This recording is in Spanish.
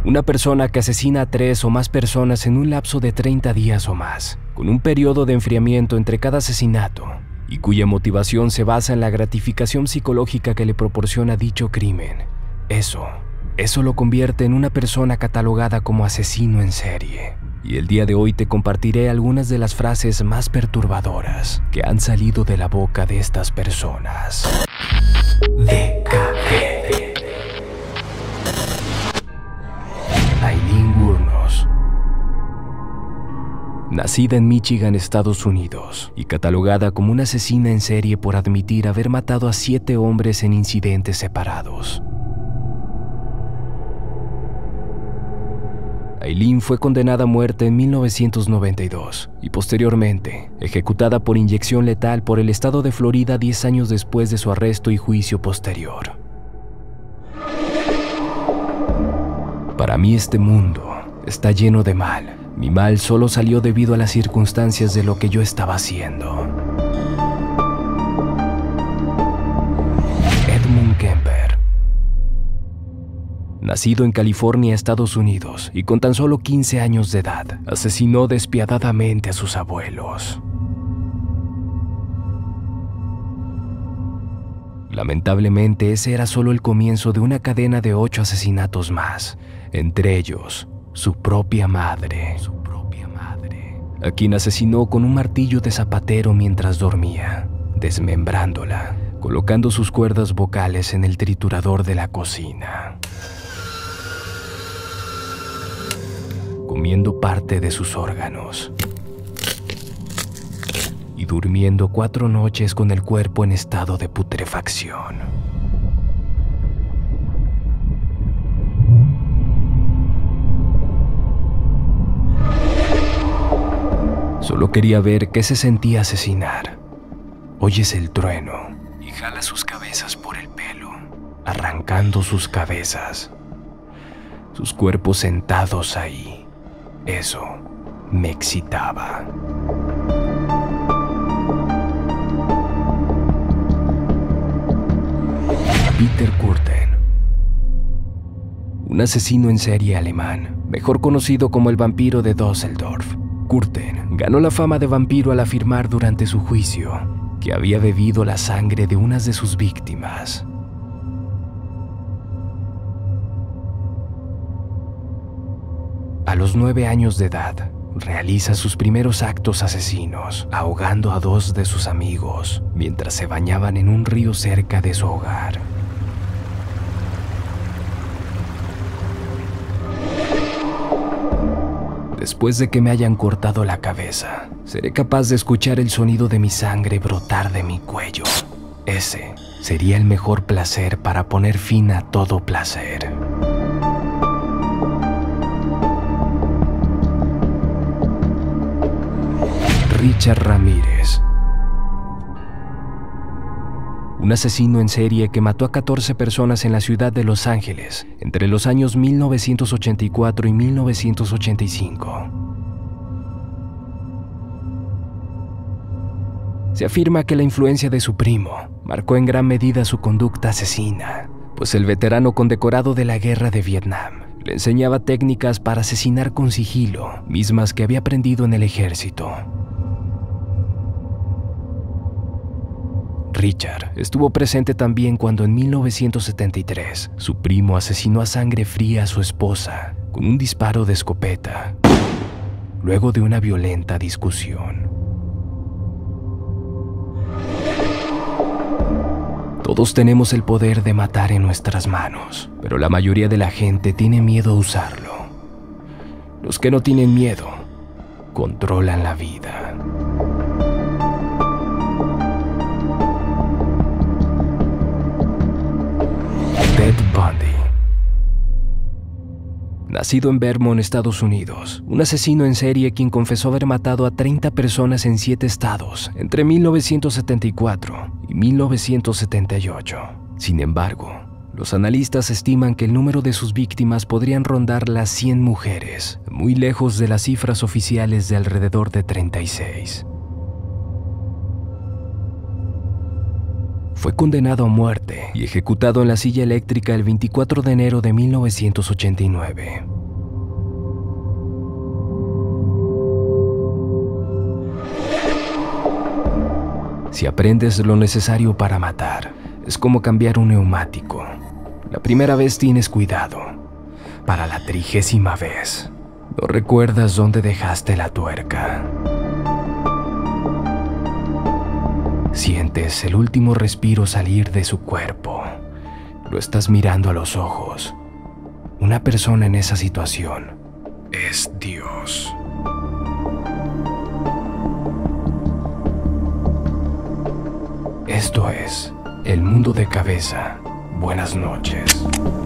Una persona que asesina a 3 o más personas en un lapso de 30 días o más, con un periodo de enfriamiento entre cada asesinato, y cuya motivación se basa en la gratificación psicológica que le proporciona dicho crimen. Eso lo convierte en una persona catalogada como asesino en serie. Y el día de hoy te compartiré algunas de las frases más perturbadoras que han salido de la boca de estas personas. DKG. Aileen Wuornos. Nacida en Michigan, Estados Unidos, y catalogada como una asesina en serie por admitir haber matado a 7 hombres en incidentes separados. Aileen fue condenada a muerte en 1992 y posteriormente ejecutada por inyección letal por el estado de Florida 10 años después de su arresto y juicio posterior. Para mí este mundo está lleno de mal. Mi mal solo salió debido a las circunstancias de lo que yo estaba haciendo. Edmund Kemper. Nacido en California, Estados Unidos, y con tan solo 15 años de edad, asesinó despiadadamente a sus abuelos. Lamentablemente, ese era solo el comienzo de una cadena de 8 asesinatos más, entre ellos, su propia madre, a quien asesinó con un martillo de zapatero mientras dormía, desmembrándola, colocando sus cuerdas vocales en el triturador de la cocina, comiendo parte de sus órganos y durmiendo 4 noches con el cuerpo en estado de putrefacción. Solo quería ver qué se sentía asesinar. Oyes el trueno y jala sus cabezas por el pelo, arrancando sus cabezas, sus cuerpos sentados ahí. Eso me excitaba. Peter Kürten. Un asesino en serie alemán, mejor conocido como el vampiro de Düsseldorf. Kürten ganó la fama de vampiro al afirmar durante su juicio que había bebido la sangre de unas de sus víctimas. A los 9 años de edad, realiza sus primeros actos asesinos, ahogando a 2 de sus amigos mientras se bañaban en un río cerca de su hogar. Después de que me hayan cortado la cabeza, seré capaz de escuchar el sonido de mi sangre brotar de mi cuello. Ese sería el mejor placer para poner fin a todo placer. Richard Ramírez. Un asesino en serie que mató a 14 personas en la ciudad de Los Ángeles entre los años 1984 y 1985. Se afirma que la influencia de su primo marcó en gran medida su conducta asesina, pues el veterano condecorado de la guerra de Vietnam le enseñaba técnicas para asesinar con sigilo, mismas que había aprendido en el ejército. Richard estuvo presente también cuando en 1973 su primo asesinó a sangre fría a su esposa con un disparo de escopeta, luego de una violenta discusión. Todos tenemos el poder de matar en nuestras manos, pero la mayoría de la gente tiene miedo a usarlo. Los que no tienen miedo controlan la vida. Ted Bundy. Nacido en Vermont, Estados Unidos, un asesino en serie quien confesó haber matado a 30 personas en 7 estados entre 1974 y 1978. Sin embargo, los analistas estiman que el número de sus víctimas podrían rondar las 100 mujeres, muy lejos de las cifras oficiales de alrededor de 36. Fue condenado a muerte y ejecutado en la silla eléctrica el 24 de enero de 1989. Si aprendes lo necesario para matar, es como cambiar un neumático. La primera vez tienes cuidado. Para la 30ª vez, no recuerdas dónde dejaste la tuerca. Sientes el último respiro salir de su cuerpo. Lo estás mirando a los ojos. Una persona en esa situación es Dios. Esto es El Mundo de Cabeza. Buenas noches.